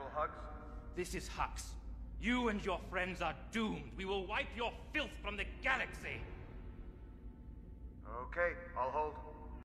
General Hux? This is Hux. You and your friends are doomed. We will wipe your filth from the galaxy.